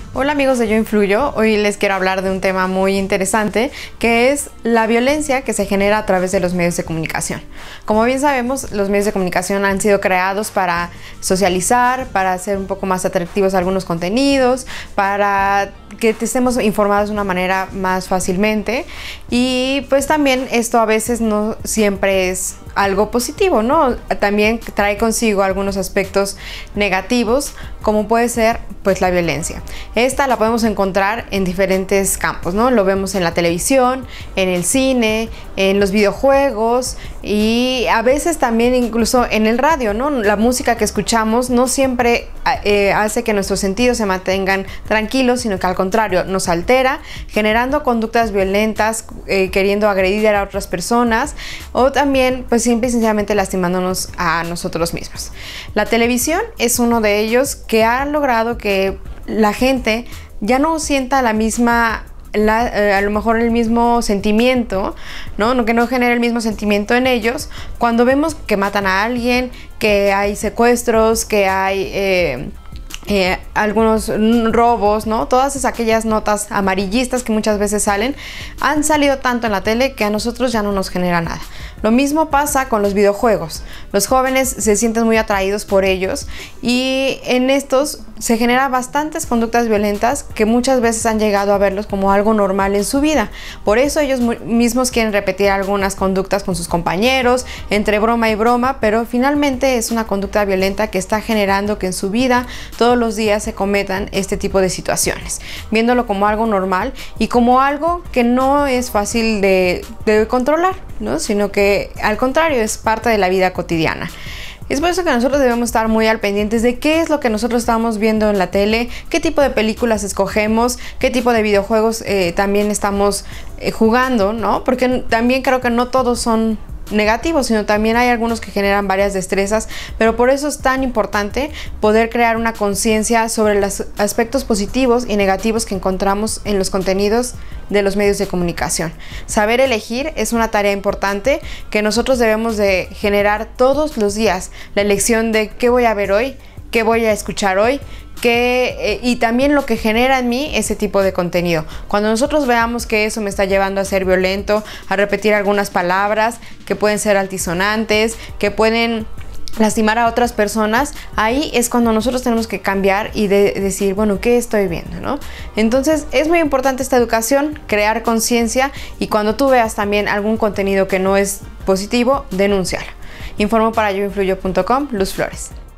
Hola amigos de Yo Influyo, hoy les quiero hablar de un tema muy interesante que es la violencia que se genera a través de los medios de comunicación. Como bien sabemos, los medios de comunicación han sido creados para socializar, para hacer un poco más atractivos algunos contenidos, para que estemos informados de una manera más fácilmente y pues también esto a veces no siempre es algo positivo, ¿no? También trae consigo algunos aspectos negativos, como puede ser pues la violencia. Esta la podemos encontrar en diferentes campos, ¿no? Lo vemos en la televisión, en el cine, en los videojuegos y a veces también incluso en el radio, ¿no? La música que escuchamos no siempre hace que nuestros sentidos se mantengan tranquilos, sino que al contrario nos altera, generando conductas violentas, queriendo agredir a otras personas o también pues simple y sencillamente lastimándonos a nosotros mismos. La televisión es uno de ellos que ha logrado que la gente ya no sienta la misma a lo mejor el mismo sentimiento, ¿no? Que no genere el mismo sentimiento en ellos cuando vemos que matan a alguien, que hay secuestros, que hay algunos robos, ¿no? Todas aquellas notas amarillistas que muchas veces han salido tanto en la tele que a nosotros ya no nos genera nada. Lo mismo pasa con los videojuegos. Los jóvenes se sienten muy atraídos por ellos y en estos se generan bastantes conductas violentas que muchas veces han llegado a verlos como algo normal en su vida. Por eso ellos mismos quieren repetir algunas conductas con sus compañeros, entre broma y broma, pero finalmente es una conducta violenta que está generando que en su vida todos los días se cometan este tipo de situaciones, viéndolo como algo normal y como algo que no es fácil de controlar, ¿no? Sino que al contrario es parte de la vida cotidiana. Es por eso que nosotros debemos estar muy al pendientes de qué es lo que nosotros estamos viendo en la tele, qué tipo de películas escogemos, qué tipo de videojuegos también estamos jugando, ¿no? Porque también creo que no todos son negativos, sino también hay algunos que generan varias destrezas, pero por eso es tan importante poder crear una conciencia sobre los aspectos positivos y negativos que encontramos en los contenidos de los medios de comunicación. Saber elegir es una tarea importante que nosotros debemos de generar todos los días, la elección de qué voy a ver hoy, qué voy a escuchar hoy, y también lo que genera en mí ese tipo de contenido. Cuando nosotros veamos que eso me está llevando a ser violento, a repetir algunas palabras que pueden ser altisonantes, que pueden lastimar a otras personas, ahí es cuando nosotros tenemos que cambiar y decir, bueno, ¿qué estoy viendo, no? Entonces es muy importante esta educación, crear conciencia y cuando tú veas también algún contenido que no es positivo, denúncialo. Informo para yoinfluyo.com, Luz Flores.